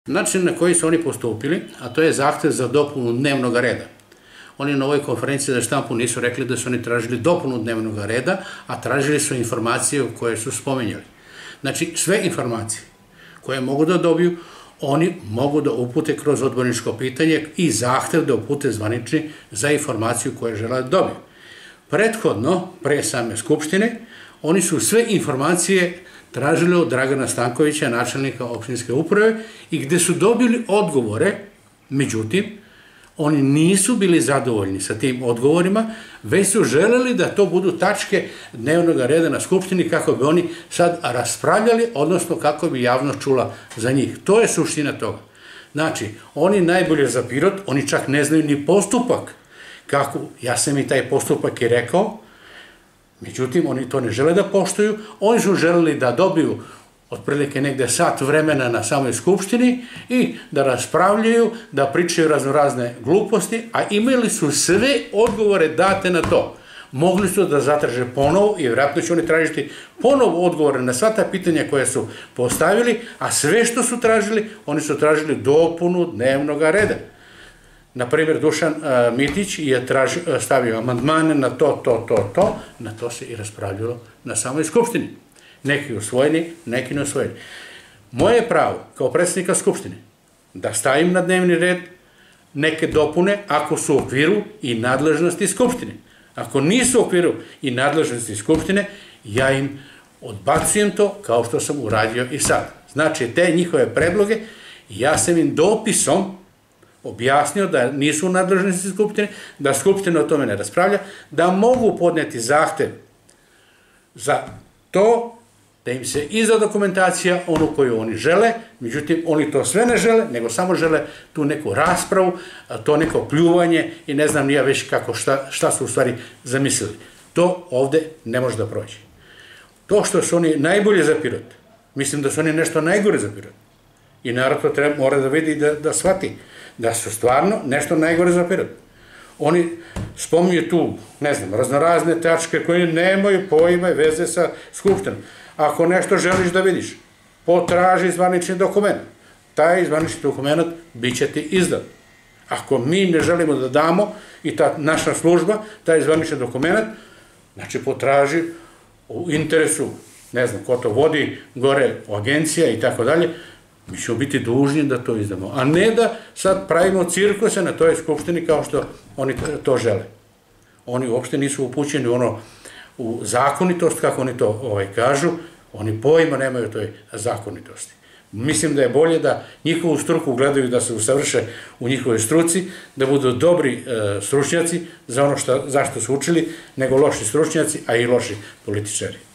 Način na koji su oni postupili, a to je zahtev za dopunu dnevnog reda. Oni na ovoj konferenciji za štampu nisu rekli da su oni tražili dopunu dnevnog reda, a tražili su informacije koje su spomenjali. Znači, sve informacije koje mogu da dobiju, oni mogu da upute kroz odborničko pitanje i zahtev da upute zvanični za informaciju koju žele da dobiju. Prethodno, pre same Skupštine, oni su sve informacije tražili od Dragana Stankovića, načelnika opštinske uprave, i gde su dobili odgovore, međutim, oni nisu bili zadovoljni sa tim odgovorima, već su želeli da to budu tačke dnevnog reda na Skupštini kako bi oni sad raspravljali, odnosno kako bi javnost čula za njih. To je suština toga. Znači, oni najbolje za Pirot, oni čak ne znaju ni postupak. Kako, ja sam i taj postupak i rekao, međutim, oni to ne žele da poštuju, oni su želeli da dobiju otprilike negde sat vremena na samoj Skupštini i da raspravljaju, da pričaju raznorazne gluposti, a imali su sve odgovore date na to. Mogli su da zatraže ponovo i vjerojatno će oni tražiti ponovo odgovore na sva ta pitanja koje su postavili, a sve što su tražili, oni su tražili dopunu dnevnog reda. Naprimjer, Dušan Mitić je stavio amandmane na to, na to se i raspravljalo na samoj Skupštini. Neki usvojeni, neki ne usvojeni. Moje je pravo, kao predsjednika Skupštine, da stavim na dnevni red neke dopune ako su u okviru i nadležnosti Skupštine. Ako nisu u okviru i nadležnosti Skupštine, ja im odbacujem to kao što sam uradio i sad. Znači, te njihove predloge, ja sam im dopisom objasnio da nisu u nadležnosti Skupštine, da Skupština o tome ne raspravlja, da mogu podneti zahtev za to, da im se izda dokumentacija, onu koju oni žele, međutim, oni to sve ne žele, nego samo žele tu neku raspravu, to neko pljuvanje i ne znam nija već kako, šta su u stvari zamislili. To ovde ne može da prođe. To što su oni najbolje za Pirot, mislim da su oni nešto najgore za Pirot. I narod to mora da vidi i da shvati da su stvarno nešto najgore za Pirot. Oni spominju tu, ne znam, raznorazne tačke koje nemaju pojma i veze sa Skupštinom. Ako nešto želiš da vidiš, potraži zvanični dokument. Taj zvanični dokument bit će ti izdat. Ako mi ne želimo da damo i ta naša služba, taj zvanični dokument, znači potraži u interesu, ne znam, ko to vodi, gore agencija i tako dalje, mi ćemo biti dužni da to izdamo, a ne da sad pravimo cirkuse na toj Skupštini kao što oni to žele. Oni uopšte nisu upućeni u zakonitost, kako oni to kažu, oni pojma nemaju toj zakonitosti. Mislim da je bolje da njihovu struku gledaju da se usavrše u njihovoj struci, da budu dobri stručnjaci za ono zašto su učili, nego loši stručnjaci, a i loši političari.